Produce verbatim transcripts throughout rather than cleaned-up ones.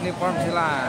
uniform sila.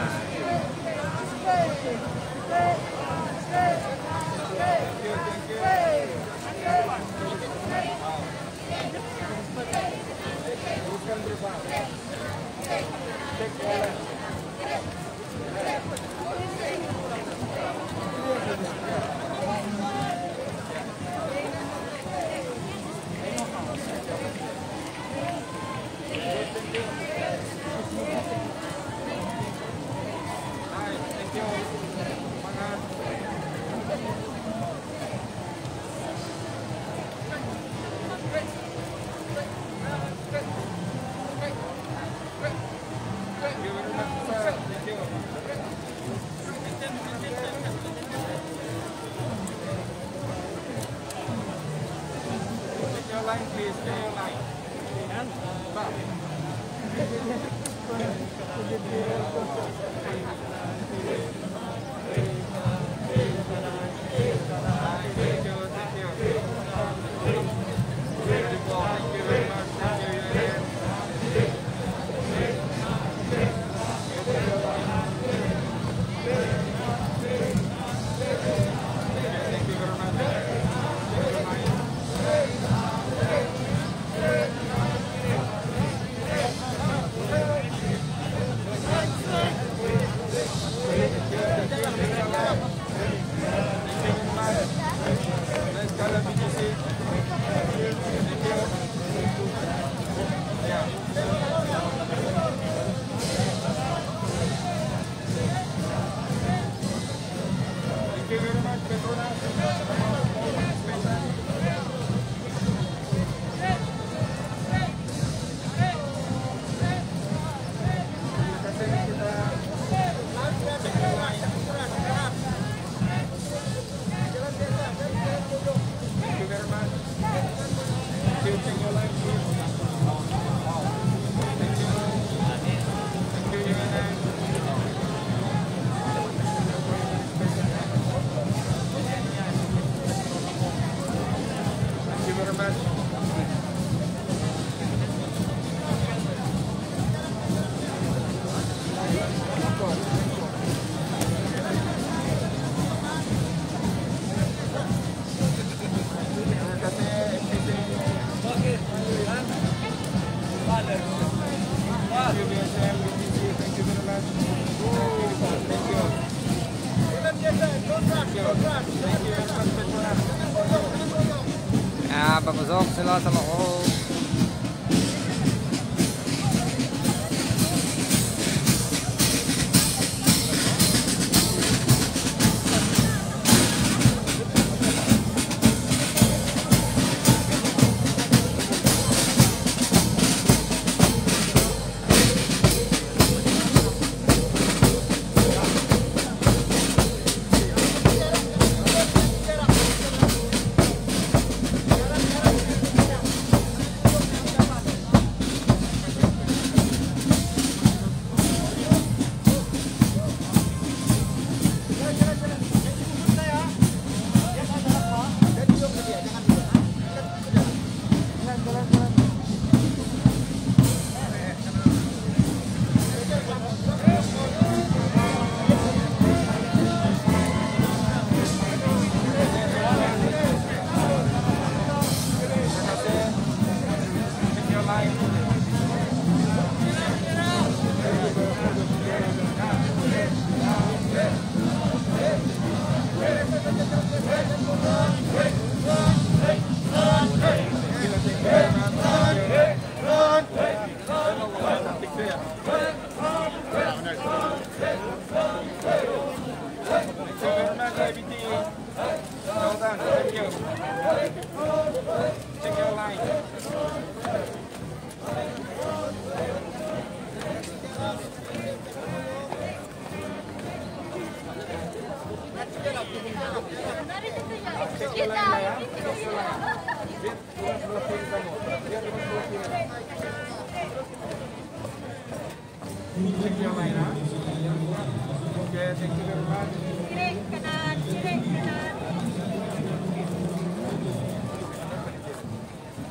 Ah, papasok sila sa loob.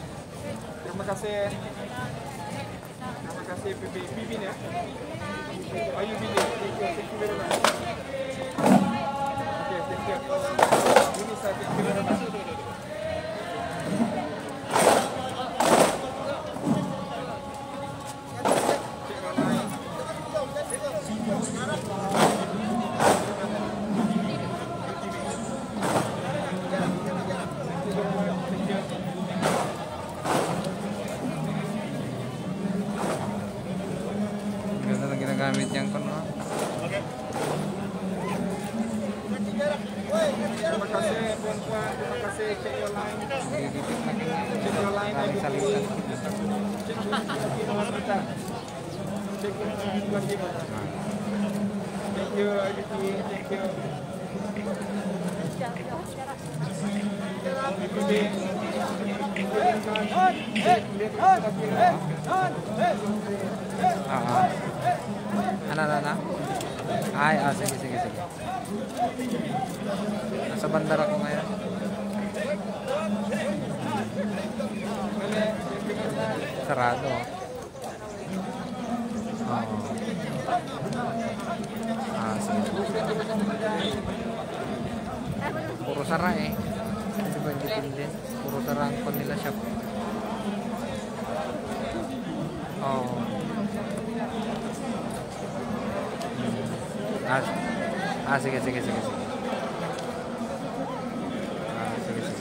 Terima kasih. Terima kasih pimpin ya. Are you busy? Thank you. Thank you very much. Okay, thank you. Ini sir, thank you very much. Ganda lang ginagamit yan ko, no? Terima kasih, puan-puan. Terima kasih. Check your line. Check your line. Maraming salitan. Check your line kita. Check your line kita. Thank you, Aditi. Thank you. Ah, ah. Ano, ano, ano? Ay, ah, sige, sige, sige. Nasa bandar ako ngayon. Sarado. Oh. Ah, sige. Puro sara eh. Hindi ba independent? Puro sara ang kanila shop. Oh. Ah, ah, sige, sige, sige, sige. Ah, sige, sige.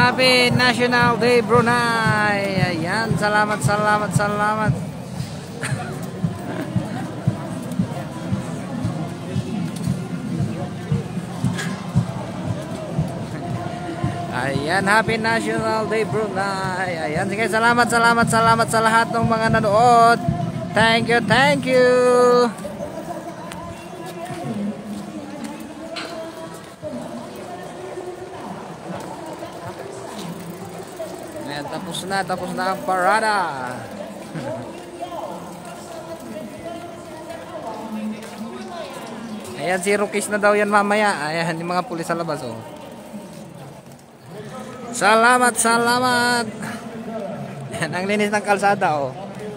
happy National Day Brunei. Ayan, salamat, salamat, salamat. Ayan, happy National Day Brunei. Ayan, sige, salamat, salamat, salamat sa lahat ng mga nanood. Thank you, thank you. Ayan, tapos na, tapos na ang parada. Ayan, zero case na daw yan mamaya. Ayan, yung mga pulis sa labas, oh. Salamat, salamat. Ayan, ang linis ng kalsada, oh.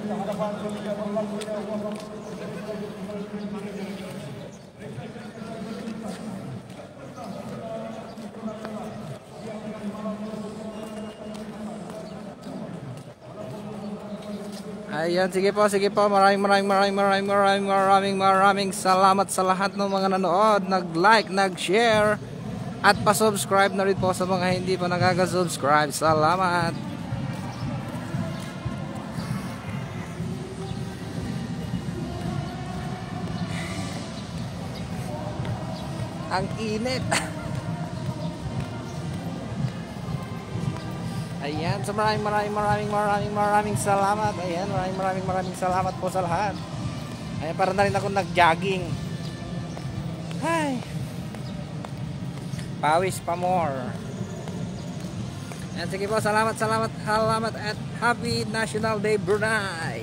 Ayan, sige po, sige po. Maraming maraming maraming maraming maraming maraming maraming salamat sa lahat ng mga nanood, nag-like, nag-share at pa-subscribe na rin po sa mga hindi pa nakaka-subscribe. Salamat. Ang init. Ayan, so maraming maraming maraming maraming maraming salamat. Ayan, maraming maraming maraming salamat po sa lahat. Ayan, para na rin ako nag-jogging. Ay. Pawis pa more. Ayan, sige po, salamat, salamat, salamat at happy National Day Brunei.